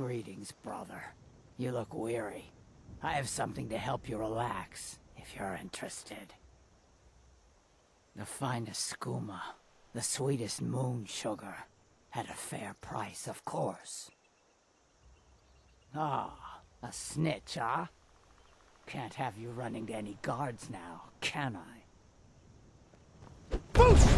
Greetings, brother. You look weary. I have something to help you relax, if you're interested. The finest skooma, the sweetest moon sugar, at a fair price, of course. Ah, a snitch, huh? Can't have you running to any guards now, can I? Boost!